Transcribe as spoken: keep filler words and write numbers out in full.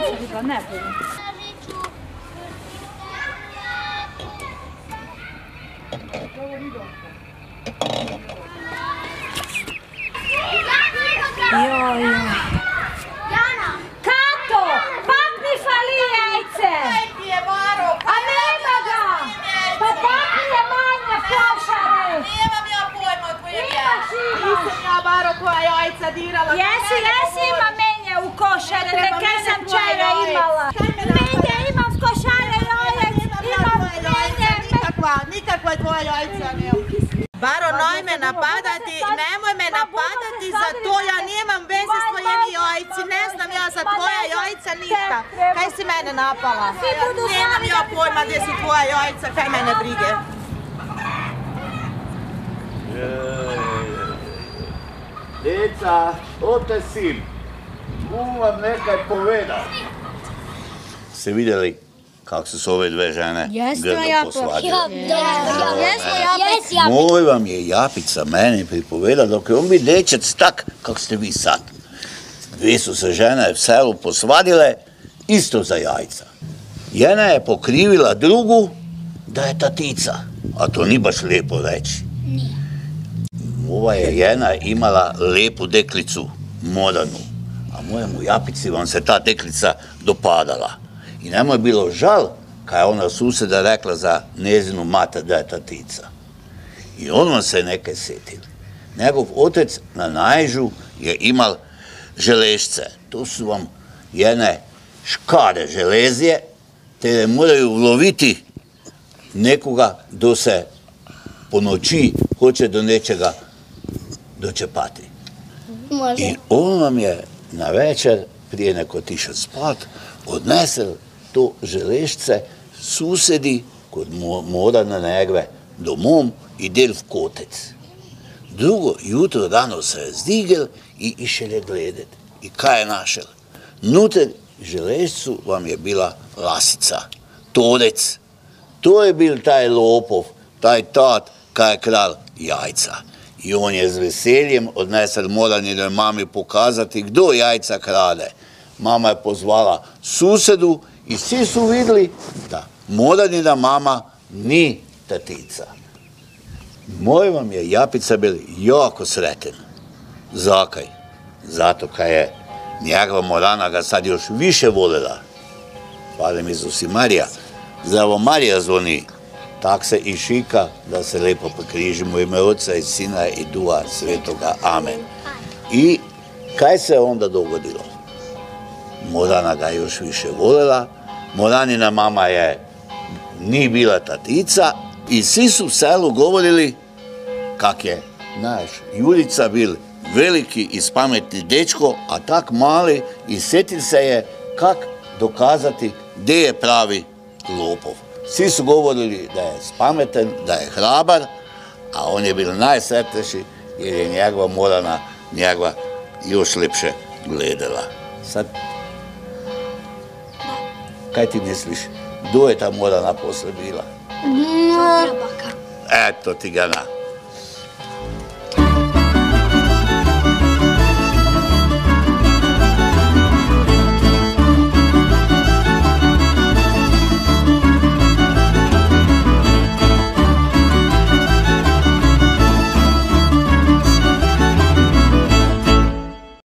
vidjela, ne budu. Joj, joj. Kato, papni fali jajce. A nema ga. Pa papni je manja košare. Nemam ja pojma o tvojim Imaš, jajca. imaš. Nisam ja Baro tvoja jajca dirala. Jesi, jesi, ima menje u košare, neka sam čajra imala. Menje imam v košare jajec, imam menje. Nikakva tvoja jajca nema. Baro, noj me napadati, nemoj me napadati za to, ja nemam veze s tvojim jajci, ne znam ja za tvoja jajca ništa. Kaj si mene napala? Nemam ja pojma gdje su tvoja jajca, kaj mene brige. Deca, ote sin, bum vam nekaj povedal. Ste vidjeli kako su se ove dve žene grdo posvađale? Moj vam je Japica meni pripovedala dok je on bi dečac tak kako ste vi sad. Dve su se žene v selu posvadile isto za jajca. Jedna je pokrivila drugu da je tatica, a to ni baš lijepo reći. Ova je jedna imala lepu deklicu, modernu, a mojemu Japici vam se ta deklica dopadala. I njemu je bilo žal kada je ona suseda rekla za njezinu mater da je tatica. I on vam se neke sjetili. Njegov otec na najžu je imal želešce. To su vam jedne škare železije, te je moraju uloviti nekoga do se po noći hoće do nečega dočepati. I on vam je na večer, prije neko tiša spat, odnesel to želešce susedi kod mora na Negve domom i del v kotec. Drugo jutro rano se je zdigel i išel je gledat. I kaj je našel? Nuter želešcu vam je bila lasica, torec. To je bil taj lopov, taj tat, kaj je kralj jajca. I on je z veseljem odnesel moranjenoj mami pokazati kdo jajca krade. Mama je pozvala susedu i svi su vidjeli da moranjena mama ni tatica. Moj vam je Japica bil jako sreten. Zakaj? Zato kaj je njegova morana ga sad još više voljela. Hvala mi Izusi Marija. Zdravo Marija zvoni. Tak se i šika da se lepo pokrižimo u ime Oca i Sina i Duha Svetoga. Amen. I kaj se onda dogodilo? Morana ga još više voljela, Moranina mama je ni bila tatica i svi su u selu govorili kak je naš Jurica bil veliki i spametni dečko, a tak mali i sjetil se je kak dokazati gdje je pravi lopov. Svi su govorili da je spametan, da je hrabar, a on je bil najsretnejši jer je njegova Morana njegova još lepše gledala. Sad, kaj ti misliš, kdo je ta Morana posle bila? Moja baka. Eto ti ga na.